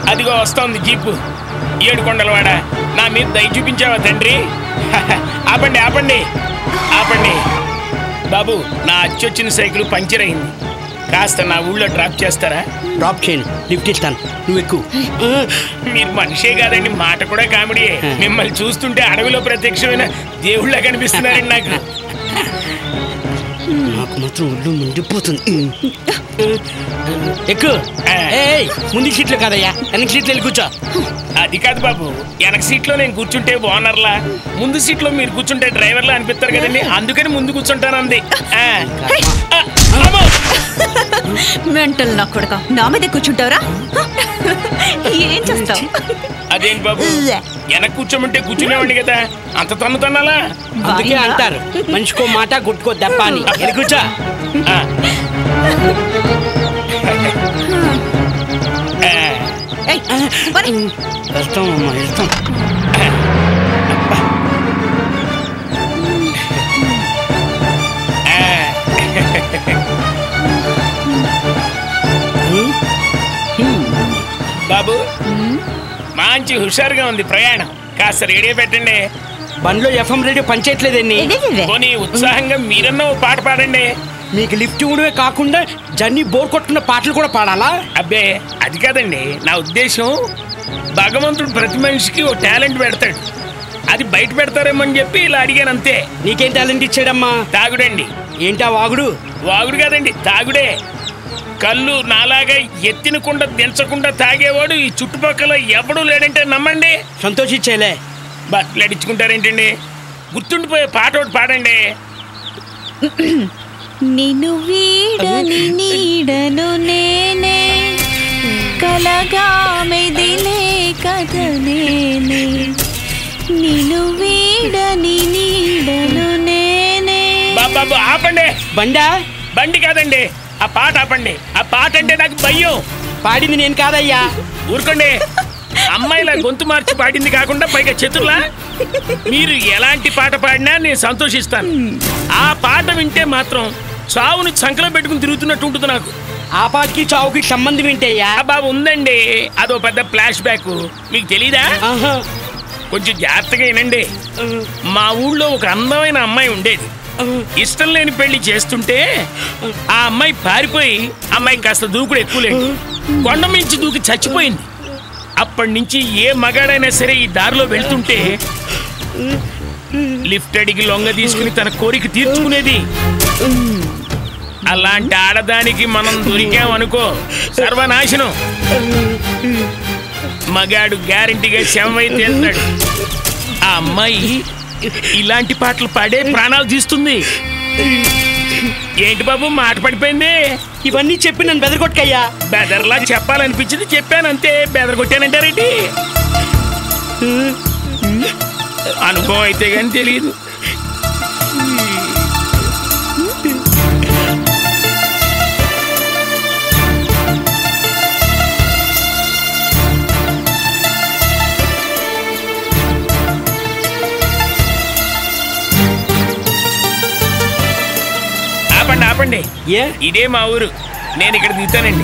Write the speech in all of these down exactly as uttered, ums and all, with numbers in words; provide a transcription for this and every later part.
అదిగో వస్తోంది జీపు. ఏడుకొండలవాడ, నా మీద దయ చూపించావా తండ్రి? ఆపండి ఆపండి ఆపండి బాబు, నా అచ్చొచ్చిన సైకిల్ పంచర్ అయింది. కాస్త నా ఊళ్ళో డ్రాప్ చేస్తారా? డ్రాప్ చేయను, లిఫ్ట్ ఇస్తాను, నువ్వు ఎక్కువ. మీరు మనిషే కాదండి, మాట కూడా కామెడీయే. మిమ్మల్ని చూస్తుంటే అడవిలో ప్రత్యక్షమైన దేవుళ్ళ కనిపిస్తున్నారండి నాకు. నాకు మాత్రం ఒళ్ళు మండిపోతుంది. ఎక్కువ ముందు సీట్లో కాదయ్యా, వెనక సీట్లో వెళ్ళి కూర్చో. అది కాదు బాబు, వెనక సీట్లో నేను కూర్చుంటే ఓనర్లా, ముందు సీట్లో మీరు కూర్చుంటే డ్రైవర్లా అనిపిస్తారు కదండి, అందుకని ముందు కూర్చుంటాను అంది. మెంటల్ నా కొడక, నా మీద కూర్చుంటావరా? ఏం చేస్తావు? అదేంటి బాబు, వెనక కూర్చోమంటే కూర్చునేవాడి కదా, అంత తన్ను తన్నాలా? అందుకే అంటారు మనిషికో మాట గుట్టుకో దెబ్బ అని. వెళ్ళి కూర్చో. వెళ్తాం అమ్మా, వెళ్తాం. బాబు మంచి హుషారుగా ఉంది ప్రయాణం, కాస్త రేడియో పెట్టండి. బండ్లో ఎఫ్ఎం రేడియో పనిచేయట్లేదండి. పోనీ ఉత్సాహంగా మీరన్నా పాట పాడండి. మీకు లిఫ్ట్ ఇవ్వడమే కాకుండా జర్నీ బోర్ కొట్టుకున్న పాటలు కూడా పాడాలా? అబ్బే అది కాదండి, నా ఉద్దేశం భగవంతుడు ప్రతి మనిషికి ఓ టాలెంట్ పెడతాడు, అది బయట పెడతారేమో అని చెప్పి ఇలా అడిగాను అంతే. నీకేం టాలెంట్ ఇచ్చాడమ్మా? తాగుడండి. ఏంటా వాగుడు? వాగుడు కాదండి, తాగుడే. కళ్ళు నాలాగా ఎత్తినకుండా దించకుండా తాగేవాడు ఈ చుట్టుపక్కల ఎవడూ లేడంటే నమ్మండి. సంతోషించేలే. బట్టలు అడిచుకుంటారేంటండి? గుర్తుండిపోయే పాట ఒకటి పాడండి. నిన్ను వీడని నీడను నేనే, కలగా మెదిలే కథ నేనే, నిన్ను వీడని నీడను నేనే. బాబు ఆపండి. బండా? బండి కాదండి, ఆ పాట ఆపండి. ఆ పాట అంటే నాకు భయం. పాడింది నేను కాదయ్యా. ఊరుకోండి. అమ్మాయిలా గొంతు మార్చి పాడింది కాకుండా పైగా చతుర్లా. మీరు ఎలాంటి పాట పాడినా నేను సంతోషిస్తాను. ఆ పాట వింటే మాత్రం చావుని సంకలం పెట్టుకుని తిరుగుతున్నట్టు ఉంటుంది నాకు. ఆ పాటకి చావుకి సంబంధం ఏంటయ్యా? బాబు ఉందండి, అదో పెద్ద ఫ్లాష్ బ్యాక్, మీకు తెలీదా? కొంచెం జాగ్రత్తగా వినండి. మా ఊళ్ళో ఒక అందమైన అమ్మాయి ఉండేది. ఇష్టం లేని పెళ్లి చేస్తుంటే ఆ అమ్మాయి పారిపోయి, అమ్మాయి కాస్త దూకుడు ఎక్కువలేదు, కొండ మించి దూకి చచ్చిపోయింది. అప్పటి నుంచి ఏ మగాడైనా సరే ఈ దారిలో వెళ్తుంటే లిఫ్ట్ అడిగి లొంగ తీసుకుని తన కోరిక తీర్చుకునేది. అలాంటి ఆడదానికి మనం దొరికామనుకో సర్వనాశనం. మగాడు గ్యారంటీగా శవమై తేల్తాడు. ఆ అమ్మాయి ఇలాంటి పాటలు పాడే ప్రాణాలు తీస్తుంది. ఏంటి బాబు మాట పడిపోయింది? ఇవన్నీ చెప్పి నన్ను బెదరగొట్టకయ్యా. బెదర్లా చెప్పాలనిపించింది చెప్పాను అంతే. బెదరగొట్టానంటారేంటి? అనుభవం అయితే కానీ తెలియదు. ఆపండి ఆపండి. ఏ ఇదే మా ఊరు, నేను ఇక్కడ దిగుతానండి.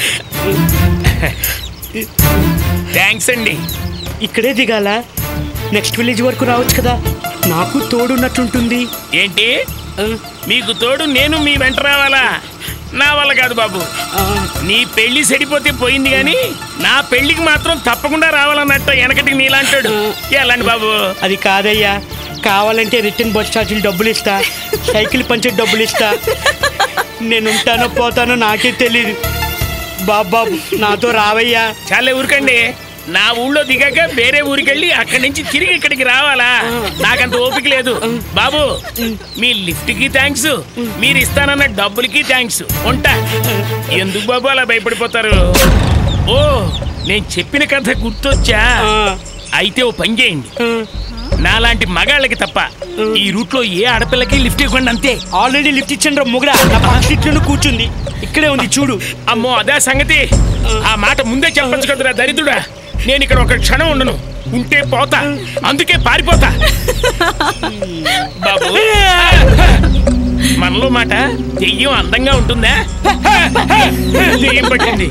థ్యాంక్స్ అండి. ఇక్కడే దిగాల? నెక్స్ట్ విలేజ్ వరకు రావచ్చు కదా, నాకు తోడున్నట్లుంటుంది. ఏంటి మీకు తోడు నేను మీ వెంట రావాలా? నా వల్ల కాదు బాబు. నీ పెళ్లి సెడిపోతే పోయింది కానీ నా పెళ్లికి మాత్రం తప్పకుండా రావాలన్నట్టు వెనకటికి నీలాంటాడు. ఎలాంటి బాబు? అది కాదయ్యా, కావాలంటే రిటర్న్ బస్ ఛార్జీలు డబ్బులు ఇస్తా, సైకిల్ పంచే డబ్బులు ఇస్తా. నేను ఉంటానో పోతానో నాకే తెలీదు. బాబాబు నాతో రావయ్యా. చాలే ఊరికండి. నా ఊళ్ళో దిగాక వేరే ఊరికెళ్ళి అక్కడి నుంచి తిరిగి ఇక్కడికి రావాలా? నాకంత ఓపిక లేదు బాబు. మీ లిఫ్ట్ కి థ్యాంక్స్, మీరు ఇస్తానన్న డబ్బులకి థ్యాంక్స్. ఉంటా. ఎందుకు బాబు అలా భయపడిపోతారు? ఓ నేను చెప్పిన కథ గుర్తొచ్చా? అయితే ఓ పని చేయండి, నాలాంటి మగాళ్ళకి తప్ప ఈ రూట్ లో ఏ ఆడపిల్లకి లిఫ్ట్ ఇవ్వండి అంతే. ఆల్రెడీ లిఫ్ట్ ఇచ్చాను రా మొగుడా, నా పక్క సీట్లోనే కూర్చుంది, ఇక్కడే ఉంది చూడు. అమ్మో అదే సంగతి. ఆ మాట ముందే చెప్పచ్చు కదరా దరిద్రుడా. నేను ఇక్కడ ఒక క్షణం ఉండను, ఉంటే పోతా, అందుకే పారిపోతా. బాబు మనలో మాట దెయ్యం అందంగా ఉంటుందా? దెయ్యం పట్టింది.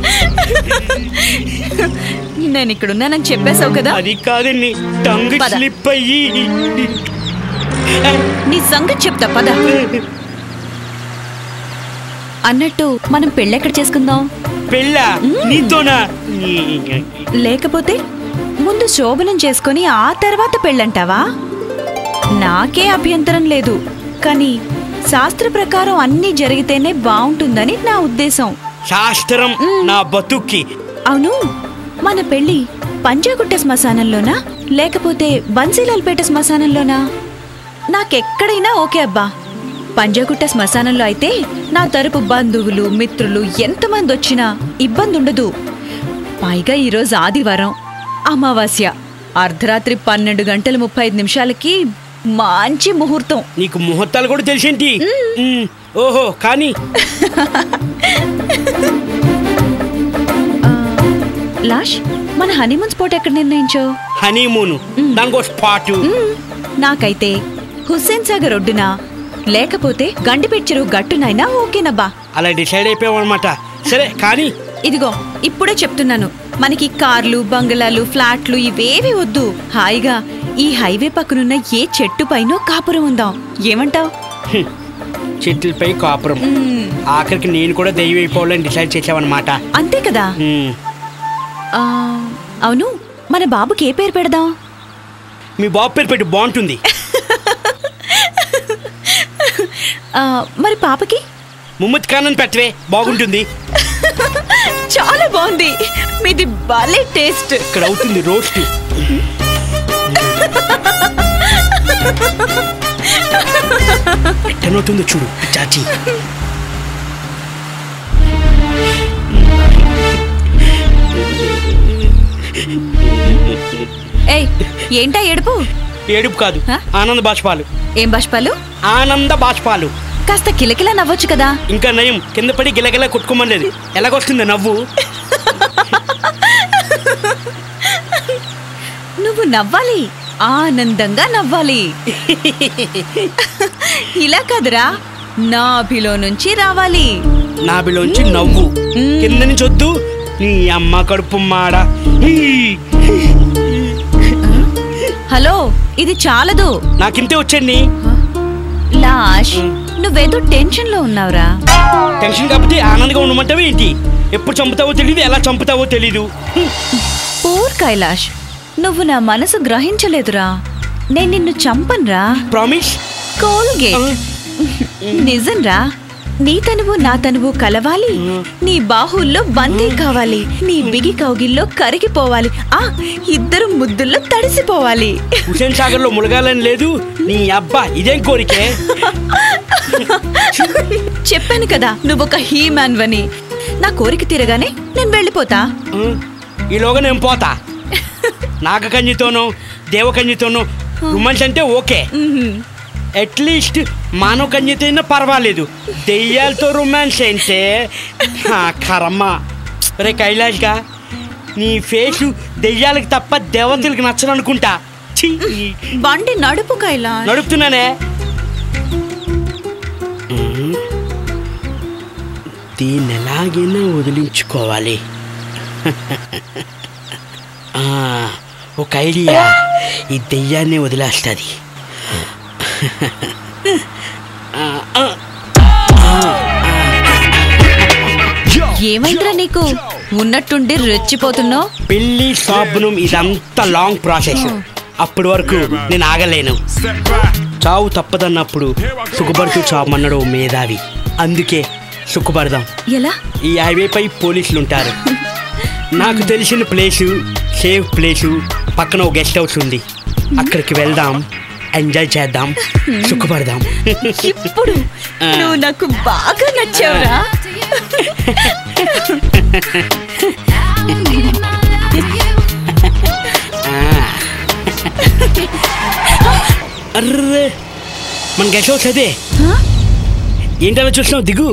నేను ఇక్కడ ఉన్నానని చెప్పేశావు కదా. అది కాదండి, టంగ్ స్లిప్ అయ్యి. నీ సంగతి చెప్తా పద. అన్నట్టు మనం పెళ్ళెక్కడ చేసుకుందాం? పెళ్ళా? నీతోనా? లేకపోతే ముందు శోభనం చేసుకుని ఆ తర్వాత పెళ్ళంటావా? నాకే అభ్యంతరం లేదు, కానీ శాస్త్ర ప్రకారం అన్నీ జరిగితేనే బాగుంటుందని నా ఉద్దేశం. శాస్త్రం నా బతుక్కి. అవును, మన పెళ్ళి పంజాగుట్ట శ్మశానంలోనా లేకపోతే బన్సీలాల్పేట శ్మశానంలోనా? నాకెక్కడైనా ఓకే అబ్బా. పంజాగుట్ట శ్మశానంలో అయితే నా తరపు బంధువులు మిత్రులు ఎంతమంది వచ్చినా ఇబ్బంది ఉండదు. పైగా ఈరోజు ఆదివారం, అమావాస్య, అర్ధరాత్రి పన్నెండు గంటల ముప్పై ఐదు నిమిషాలకి మంచి ముహూర్తం. నీకు ముహూర్తాలు కూడా తెలిసేంటి? ఓహో, కానీ లాష్, మన హనీమూన్ స్పాట్ ఎక్కడ నిర్ణయించావు? హనీమూన్ దానికో స్పాట్. నాకైతే హుస్సేన్ సాగర్ ఒడ్డున లేకపోతే గండిపేట చెరువు గట్టునైనా ఓకేనబ్బా. అలా డిసైడ్ అయిపోయావు అనమాట. సరే కానీ ఇదిగో ఇప్పుడే చెప్తున్నాను, మనకి కార్లు బంగ్లాలు ఫ్లాట్లు ఇవేవి వద్దు. హాయిగా ఈ హైవే పక్కనున్న ఏ చెట్టు పైనో కాపురం ఉందాం. ఏమంటావ్? చెట్లపై కాపురం. ఆఖరికి నేను కూడా దెయ్యం అయిపోవాలని డిసైడ్ చేసావన్నమాట. అంతే కదా. అవును, మన బాబుకి ఏ పేరు పెడదాం? మీ బాబు పేరు పెట్టి బాగుంటుంది. మరి పాపకి ముమ్మద్ ఖాన్ అని పెట్టవే, బాగుంటుంది. చాలా బాగుంది. మీది భలే టేస్ట్. ఇక్కడ అవుతుంది రోస్ట్. ఎట్టనవుతుందో చూడు చాచి. ఏయ్, ఏంటా ఏడుపు? ఏడుపు కాదు, ఆనంద బాష్పాలు. ఏం బాష్పాలు? ఆనంద బాష్పాలు. కాస్త కిలకిలా నవ్వచ్చు కదా. ఇంకా నయం, కింద పడి గిలగిలా కొట్టుకోమలేదు. ఎలాగొస్తుంది నవ్వు? నువ్వు నవ్వాలి, ఆనందంగా నవ్వాలి. ఇలా కాదురా, నాభిలో నుంచి రావాలి. నాభిలోంచి నవ్వు, కింద నుంచి వద్దు. నీ అమ్మ కడుపు మాడ. హలో, ఇది చాలదు. నాకింతే వచ్చండి. లాష్, నువ్వేదో టెన్షన్ లో ఉన్నావురా. టెన్షన్ కాబట్టి ఆనందంగా ఉండమంటావా ఏంటి? ఎప్పుడు చంపుతావో తెలీదు, ఎలా చంపుతావో తెలీదు. పూర్ కైలాష్, నువ్వు నా మనసు గ్రహించలేదురా. నేను నిన్ను చంపన్రా. ప్రామిస్? కోల్గేట్. నిజంరా, నీ తనువు నా తనువు కలవాలి. నీ బాహుల్లో బందీ కావాలి. నీ బిగి కౌగిల్లో కరిగిపోవాలి. ఆ ఇద్దరు ముద్దుల్లో తడిసిపోవాలి. హుస్సేన్ సాగర్ లో ములగాలని లేదు. నీ అబ్బా ఇదేం కోరికే? చెప్పాను కదా, నువ్వొక హీ మ్యాన్ వని. నా కోరిక తీరగానే నేను వెళ్ళిపోతా. ఈలోగా నేను పోతా. నాగకన్యతోనో దేవకన్యతోనో రొమాన్స్ అంటే ఓకే. అట్లీస్ట్ మానవ కన్యత అయినా పర్వాలేదు. దెయ్యాలతో రొమాన్స్ అంటే కరమ్మ. రే కైలాష్గా, నీ ఫేసు దెయ్యాలకి తప్ప దేవతలకి నచ్చను అనుకుంటా. బండి నడుపు కైలాష్. నడుపుతున్నానే. దీన్ని ఎలాగైనా వదిలించుకోవాలి. ఒక ఐడియా, ఈ దెయ్యాన్ని వదిలేస్తుంది. ఏమైందిరా నీకు? ఉన్నట్టుండి రెచ్చిపోతున్నావు. పెళ్లి శోభనం ఇదంతా లాంగ్ ప్రాసెస్. అప్పటి వరకు నేను ఆగలేను. చావు తప్పదన్నప్పుడు సుఖపడుతూ చావమన్నాడు మేధావి. అందుకే సుఖపడదాం. ఎలా? ఈ హైవే పై పోలీసులు ఉంటారు. నాకు తెలిసిన ప్లేసు, సేఫ్ ప్లేసు పక్కన ఒక గెస్ట్ హౌస్ ఉంది. అక్కడికి వెళ్దాం, ఎంజాయ్ చేద్దాం, సుఖపడదాం. ఇప్పుడు నువ్వు నాకు బాగా నచ్చావురా. అర్రే, మన గెస్ట్ హౌస్ అదే. ఏంటలా చూసినావు? దిగు.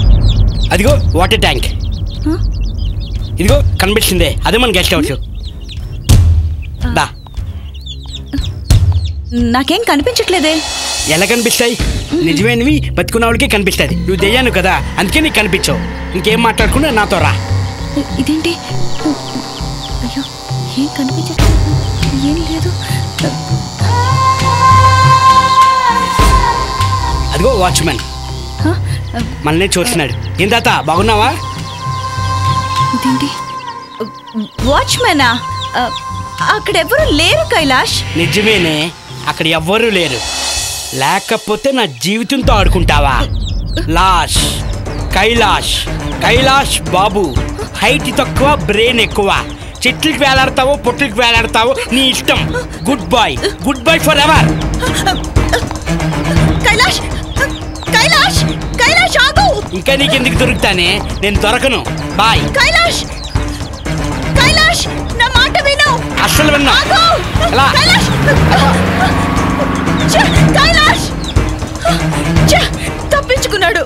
అదిగో వాటర్ ట్యాంక్. ఇదిగో కనిపిస్తుందే, అదే మన గెస్ట్ హౌస్. నాకేం కనిపించట్లేదే. ఎలా కనిపిస్తాయి? నిజమైనవి బతుకున్న వాళ్ళకే కనిపిస్తుంది. నువ్వు దెయ్యాను కదా, అందుకే నీకు కనిపించవు. ఇంకేం మాట్లాడకుండా నాతో రా. ఇదేంటి? అయ్యో, ఏం కనిపించట్లేదు, ఏం లేదు. అదిగో వాచ్మెన్ మనల్ని చూస్తున్నాడు. ఏం తాత బాగున్నావా? ఇదేంటి వాచ్మెనా? అక్కడెవ్వరూ లేరు కైలాష్. నిజమేనే, అక్కడ ఎవ్వరూ లేరు. లేకపోతే నా జీవితంతో ఆడుకుంటావా? లాష్ కైలాష్ కైలాష్ బాబు. హైట్ తక్కువ, బ్రెయిన్ ఎక్కువ. చెట్లకి వేలాడతావో పొట్లకి వేలాడతావో నీ ఇష్టం. Good bye, good bye forever. Kailash Kailash Kailash ఆగు. ఇంకా నీకెందుకు దొరుకుతానే? నేను దొరకను. బాయ్. కైలాష్ కైలాష్ నా మాట విను. అస్సలు విన్నా. కైలాష్ కైలాష్ తప్పించుకున్నాడు.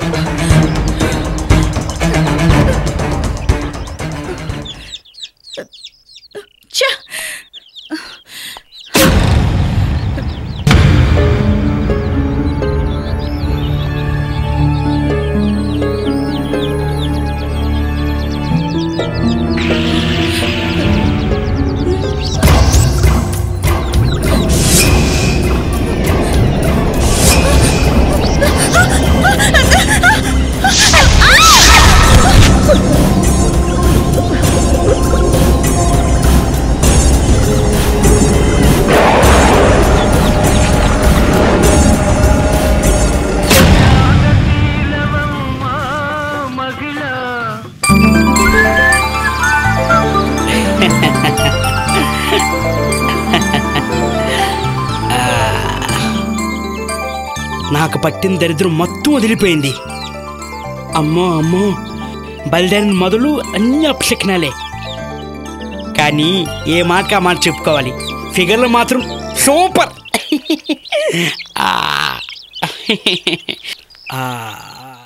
నాకు పట్టిన దరిద్రం మొత్తం వదిలిపోయింది. అమ్మో అమ్మో, బయలుదేరిన మొదలు అన్ని అప్సెక్నాలే. కానీ ఏ మాట మాట చెప్పుకోవాలి, ఫిగర్లు మాత్రం సూపర్.